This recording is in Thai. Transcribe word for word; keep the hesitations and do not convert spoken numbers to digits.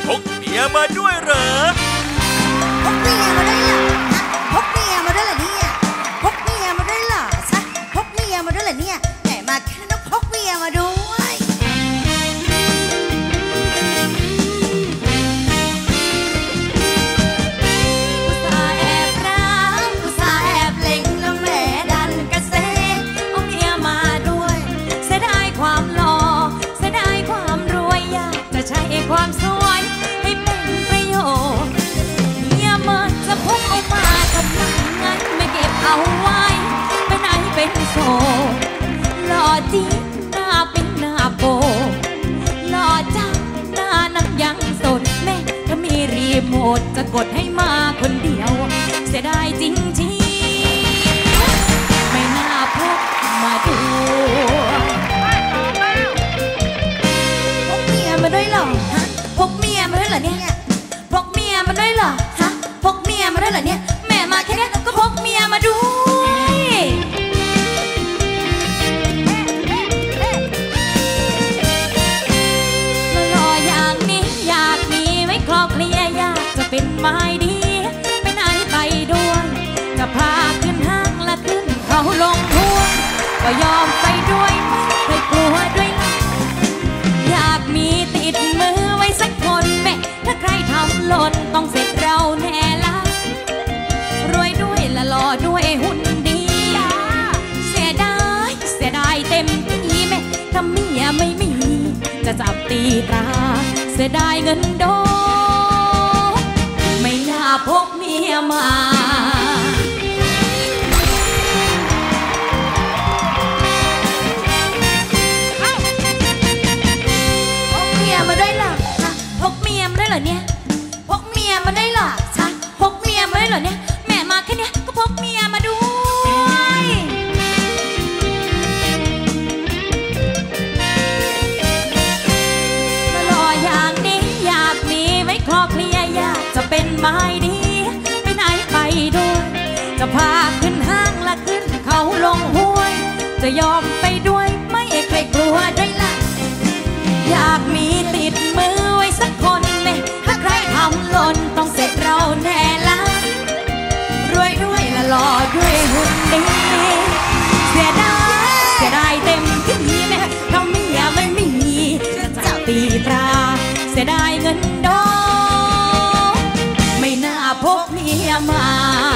กเมียมาด้วยเหรอพกเมียมาด้วยเหรอพกเมียมาด้วยเหรอเนี่ยพกเมียมาด้วยเหรอซะพกเมียมาด้วยเหรอเนี่ยแต่มาแค่ต้องพกเมียมาด้วยอุตส่าห์แอบรักอุตส่าห์แอบเล็งแล้วแม่ดันกระเซ็นเอาเมียมาด้วยเสียดายความหล่อเสียดายความรวยอยากจะใช้ความสวยให้เป็นประโยชน์เมียมันจะพกเอามาทำไมงั้นไม่เก็บเอาไว้ไปไหนเป็นโสดหล่อจริงหน้าเป็นหน้าโบหล่อจังหน้านั้นยังสดแม่ถ้ามีรีโมทจะกดให้มาคนเดียวเสียดายจริงๆไม่น่าพกมาดูพกเมียมาด้วยเหรอฮะพกเมียมาด้วยเหรอเนี่ยพกเมียมาด้วยเหรอฮะพกเมียมาด้วยเหรอเนี่ยแม่มาแค่นี้ก็พกเมียมาด้วยหล่ออย่างนี้อยากมีไว้คลอเคลียอยากจะเป็นไม้ดีไปไหนไปด้วยจะพาขึ้นห้างและขึ้นเขาลงห้วงก็ยอมไปด้วยไม่เคยกลัวด้วยล่ะอยากมีติดมือไว้สักคนแม่ถ้าใครทำหล่นต้องเสร็จเราแน่ละรวยด้วยละหล่อด้วยหุ่นดีเสียดายเสียดายเต็มที่แม่ถ้าเมียไม่มีจะจับตีตราเสียดายเงินโดไม่น่าพกเมียมาพกเมียมาด้วยเหรอฮะพกเมียมาด้วยเหรอเนี่ยพกเมียมาด้วยเหรอฮะพกเมียมาด้วยเหรอเนี่ยแม่มาแค่นี้ก็พกเมียมาด้วยหล่ออย่างนี้อยากมีไว้คลอเคลียอยากจะเป็นไม้ดีไปไหนไปด้วยจะพาขึ้นห้างและขึ้นเขาลงห้วยจะยอมไปด้วยไม่เคยกลัวด้วยล่ะอยากมีติดมือไว้สักคนแม่ถ้าใครทำหล่นต้องเสร็จเราแน่ละรวยด้วยละหล่อด้วยหุ่นดีเสียดายเสียดายเต็มที่แม่ถ้าเมียไม่มีจะจับตีตราเสียดายเงินดอกไม่น่าพกเมียมา